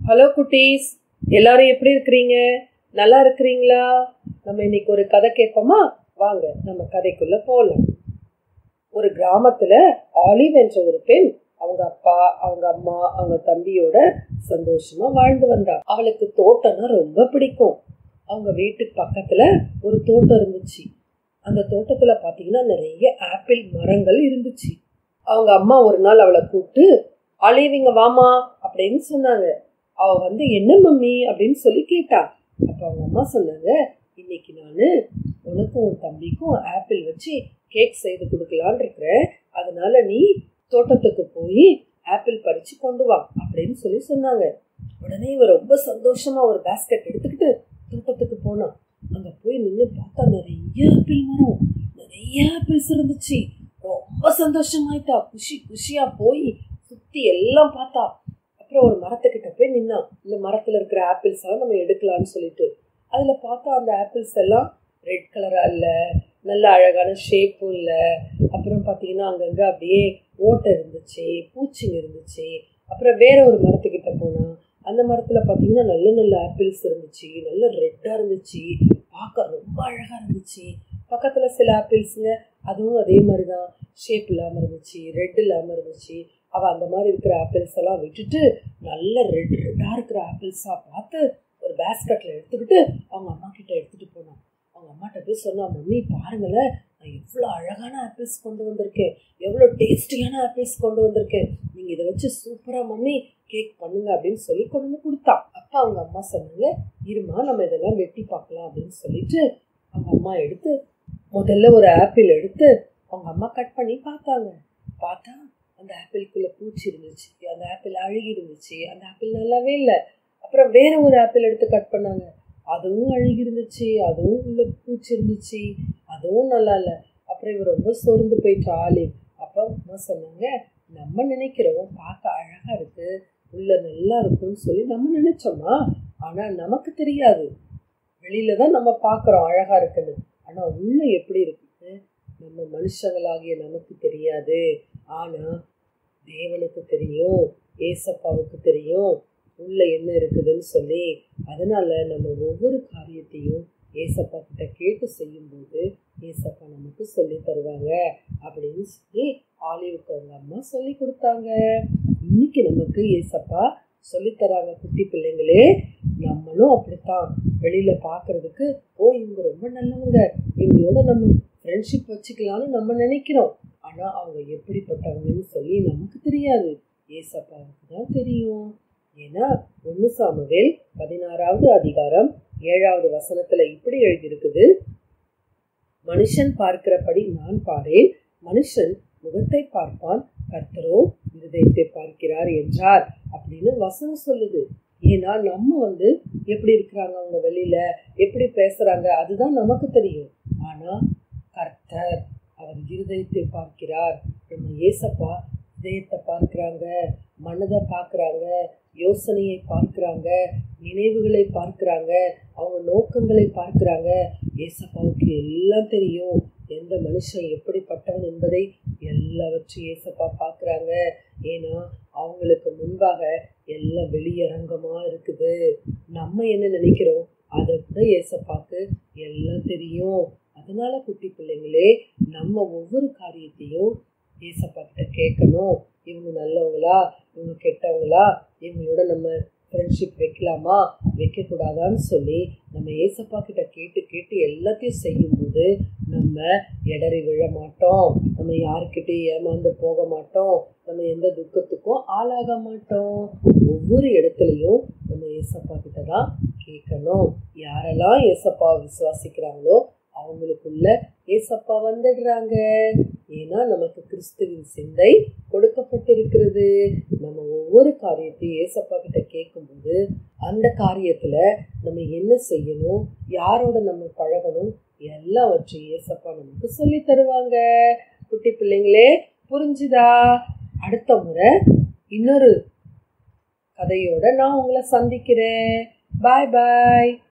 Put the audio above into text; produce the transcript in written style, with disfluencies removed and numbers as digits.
Hello குட்டீஸ், எல்லாரும் எப்படி இருக்கிறீங்க? நல்லா இருக்கிறீங்களா? நம்ம இன்னைக்கு ஒரு கதை கேட்போமா? வாங்க நம்ம கதைக்குள்ள போகலாம். ஒரு கிராமத்துல ஆலிவ் என்ற ஒரு பெண் அவங்க அப்பா, அவங்க அம்மா, அவங்க தம்பியோட சந்தோஷமா வாழ்ந்து வந்தா. அவளுக்கு தோட்டம்னா ரொம்ப பிடிக்கும். அவங்க வீட்டுக்கு பக்கத்துல ஒரு தோட்டம் இருந்துச்சு. அந்த தோட்டத்துல பாத்தீங்கன்னா நிறைய ஆப்பிள் மரங்கள் இருந்துச்சு. அவங்க அம்மா ஒரு நாள் அவளை கூப்பிட்டு, ஆலிவ் இங்க வாமா அப்படின்னு சொன்னாங்க. அவ வந்து, என்ன மம்மி அப்படின்னு சொல்லி கேட்டா. அப்ப அவங்க அம்மா சொன்னாங்க, இன்னைக்கு நானு உனக்கும் உன் தம்பிக்கும் ஆப்பிள் வச்சு கேக் செய்து கொடுக்கலான் இருக்கிறேன். அதனால நீ தோட்டத்துக்கு போய் ஆப்பிள் பறிச்சு கொண்டு வா அப்படின்னு சொல்லி சொன்னாங்க. உடனே இவ ரொம்ப சந்தோஷமா ஒரு பேஸ்கெட் எடுத்துக்கிட்டு தோட்டத்துக்கு போனான். அங்க போய் நின்று பார்த்தா நிறைய ஆப்பிள் மரம், நிறைய ஆப்பிள்ஸ் இருந்துச்சு. ரொம்ப சந்தோஷமாயிட்டா. குஷியா போய் சுத்தி எல்லாம் பார்த்தா. அப்புறம் ஒரு மரத்துக்கிட்ட போய் நின்னான். இந்த மரத்துல இருக்கிற ஆப்பிள்ஸ் எல்லாம் நம்ம எடுக்கலாம்னு சொல்லிட்டு அதுல பார்த்தா அந்த ஆப்பிள்ஸ் எல்லாம் ரெட் கலரா இல்ல, நல்ல அழகான ஷேப்பும் இல்ல. அப்புறம் பாத்தீங்கன்னா அங்கங்க அப்படியே ஓட்டை இருந்துச்சு, பூச்சிங்க இருந்துச்சு. அப்புறம் வேற ஒரு மரத்துக்கிட்ட போனா அந்த மரத்துல பாத்தீங்கன்னா நல்ல நல்ல ஆப்பிள்ஸ் இருந்துச்சு, நல்ல ரெட்டா இருந்துச்சு, பார்க்க ரொம்ப அழகா இருந்துச்சு. பக்கத்துல சில ஆப்பிள்ஸுங்க அதுவும் அதே மாதிரிதான், ஷேப் இல்லாம இருந்துச்சு, ரெட் இல்லாம இருந்துச்சு. அவ அந்த மாதிரி இருக்கிற ஆப்பிள்ஸ் எல்லாம் விட்டுட்டு நல்ல ரெட்டா இருக்கிற ஆப்பிள்ஸா பார்த்து ஒரு பேஸ்கெட்ல எடுத்துக்கிட்டு அவங்க அம்மா கிட்ட எடுத்துட்டு போனான். அவங்க அம்மாட்ட போய் சொன்னா, மம்மி பாருங்களேன், நான் எவ்வளோ அழகான ஆப்பிள்ஸ் கொண்டு வந்திருக்கேன், எவ்வளோ டேஸ்டியான ஆப்பிள்ஸ் கொண்டு வந்திருக்கேன், நீங்க இதை வச்சு சூப்பரா மம்மி கேக் பண்ணுங்க அப்படின்னு சொல்லி கொண்டு வந்து கொடுத்தான். அப்ப அவங்க அம்மா சொன்னாங்க, இருமா நம்ம இதெல்லாம் வெட்டி பார்க்கலாம் அப்படின்னு சொல்லிட்டு அவங்க அம்மா எடுத்து முதல்ல ஒரு ஆப்பிள் எடுத்து அவங்க அம்மா கட் பண்ணி பார்த்தாங்க. பார்த்தா அந்த ஆப்பிள்குள்ள பூச்சி இருந்துச்சு, அந்த ஆப்பிள் அழுகி இருந்துச்சு, அந்த ஆப்பிள் நல்லாவே இல்லை. அப்புறம் வேற ஒரு ஆப்பிள் எடுத்து கட் பண்ணாங்க, அதுவும் அழுகி இருந்துச்சு, அதுவும் உள்ள பூச்சி இருந்துச்சு, அதுவும் நல்லா இல்லை. அப்புறம் இவர் ரொம்ப சோர்ந்து போயிட்டு ஆலிவ். அப்போ அம்மா சொன்னாங்க, நம்ம நினைக்கிறோம் பார்க்க அழகா இருக்கு, உள்ள நல்லா இருக்கும்னு சொல்லி நம்ம நினைச்சோமா, ஆனா நமக்கு தெரியாது. வெளியில தான் நம்ம பார்க்குறோம் அழகா இருக்குன்னு, ஆனா உள்ள எப்படி இருக்குன்னு நம்ம மனுஷங்களாகிய நமக்கு தெரியாது. ஆனா தேவனுக்கு தெரியும், ஏசப்பாவுக்கு தெரியும் உள்ள என்ன இருக்குதுன்னு சொல்லி. அதனால நம்ம ஒவ்வொரு காரியத்தையும் ஏசப்பா கிட்ட கேட்டு செய்யும்போது ஏசப்பா நமக்கு சொல்லி தருவாங்க அப்படின்னு சொல்லி ஆலிவுக்கு அவங்க அம்மா சொல்லி கொடுத்தாங்க. இன்னைக்கு நமக்கு ஏசப்பா சொல்லி தராங்க. குட்டி பிள்ளைங்களே, நம்மளும் அப்படித்தான் வெளியில பாக்குறதுக்கு, இவங்க ரொம்ப நல்லவங்க, இவங்களோட நம்ம ஃப்ரெண்ட்ஷிப் வச்சுக்கலாம்னு நம்ம நினைக்கிறோம். ஆனா அவங்க எப்படிப்பட்டவங்கன்னு சொல்லி நமக்கு தெரியாது, ஏசப்பாவுக்கு தான் தெரியும். ஏன்னா 1 சாமுவேல் 16வது அதிகாரம் 7வது வசனத்துல இப்படி எழுதியிருக்குது, மனுஷன் பார்க்கிறபடி நான் பாரேன், மனுஷன் முகத்தை பார்ப்பான், கர்த்தரோ இருதயத்தை பார்க்கிறார் என்றார் அப்படின்னு வசனம் சொல்லுது. ஏன்னா நம்ம எப்படி இருக்கிறாங்க, அவங்க வெளியில எப்படி பேசுறாங்க அதுதான் நமக்கு தெரியும். ஆனா கர்த்தர் அவர் இருதயத்தை பார்க்கிறார். நம்ம ஏசப்பா இதயத்தை பார்க்கிறாங்க, மனதை பார்க்கிறாங்க, யோசனையை பார்க்கிறாங்க, நினைவுகளை பார்க்கிறாங்க, அவங்க நோக்கங்களை பார்க்கிறாங்க. ஏசப்பாவுக்கு எல்லாம் தெரியும், எந்த மனுஷன் எப்படிப்பட்டவன் என்பதை எல்லாவற்றையும் ஏசப்பா பார்க்கிறாங்க. ஏன்னா அவங்களுக்கு முன்பாக எல்லாம் வெளியரங்கமா இருக்குது. நம்ம என்ன நினைக்கிறோம் அதை விட ஏசப்பாக்கு எல்லாம் தெரியும். அதனால குட்டி பிள்ளைங்களே, நம்ம ஒவ்வொரு காரியத்தையும் ஏசப்பா கிட்ட கேட்கணும். இவங்க நல்லவங்களா, இவங்க கெட்டவங்களா, இவங்களோட நம்ம ஃப்ரெண்ட்ஷிப் வைக்கலாமா வைக்கக்கூடாதான்னு சொல்லி நம்ம ஏசப்பா கிட்ட கேட்டு கேட்டு எல்லாத்தையும் செய்யும்போது நம்ம இடறி விழ மாட்டோம், நம்ம யாருக்கிட்டையும் ஏமாந்து போக மாட்டோம், நம்ம எந்த துக்கத்துக்கும் ஆளாக மாட்டோம். ஒவ்வொரு இடத்துலையும் நம்ம ஏசப்பா கிட்ட தான் கேட்கணும். யாரெல்லாம் ஏசப்பா விசுவாசிக்கிறாங்களோ அவங்களுக்குள்ள ஏசப்பா வந்துடுறாங்க. ஏன்னா நமக்கு கிறிஸ்துவின் சிந்தை கொடுக்கப்பட்டிருக்கிறது. நம்ம ஒவ்வொரு காரியத்தையும் ஏசப்பா கிட்ட கேட்கும்போது அந்த காரியத்துல நம்ம என்ன செய்யணும், யாரோட நம்ம பழகணும், எல்லாவற்றையும் ஏசப்பா நமக்கு சொல்லி தருவாங்க. குட்டி பிள்ளைங்களே, புரிஞ்சுதா? அடுத்த முறை இன்னொரு கதையோட நான் உங்களை சந்திக்கிறேன். பாய் பாய்.